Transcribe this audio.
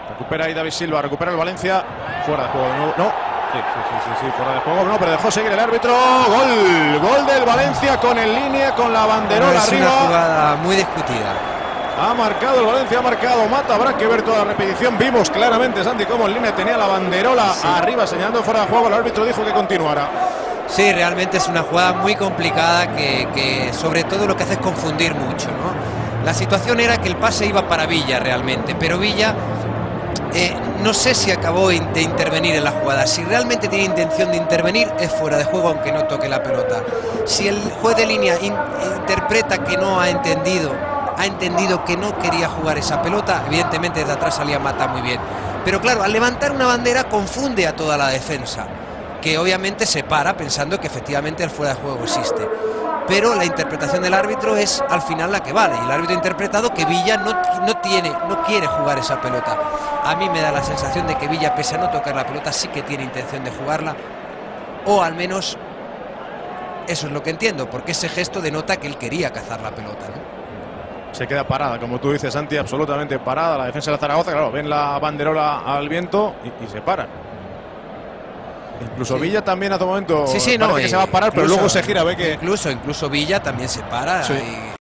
Recupera ahí David Silva, recupera el Valencia. Fuera de juego de nuevo. No. Sí, fuera de juego. No, pero dejó seguir el árbitro. Gol del Valencia con en línea, con la banderola arriba. Es una jugada muy discutida. Ha marcado el Valencia, ha marcado Mata. Habrá que ver toda la repetición. Vimos claramente, Santi, cómo en línea tenía la banderola arriba señalando fuera de juego. El árbitro dijo que continuara. Sí, realmente es una jugada muy complicada que sobre todo lo que hace es confundir mucho, ¿no? La situación era que el pase iba para Villa realmente, pero Villa no sé si acabó de intervenir en la jugada. Si realmente tiene intención de intervenir, es fuera de juego aunque no toque la pelota. Si el juez de línea interpreta que no ha entendido que no quería jugar esa pelota, evidentemente desde atrás salía Mata muy bien. Pero claro, al levantar una bandera confunde a toda la defensa, que obviamente se para pensando que efectivamente el fuera de juego existe. Pero la interpretación del árbitro es al final la que vale. Y el árbitro ha interpretado que Villa no quiere jugar esa pelota. A mí me da la sensación de que Villa, pese a no tocar la pelota, sí que tiene intención de jugarla. O al menos eso es lo que entiendo, porque ese gesto denota que él quería cazar la pelota, ¿no? Se queda parada, como tú dices, Santi, absolutamente parada la defensa de la Zaragoza. Claro, ven la banderola al viento y se para. Incluso Villa también hace un momento no, que se va a parar, pero luego se gira, ve que... Incluso Villa también se para. Sí.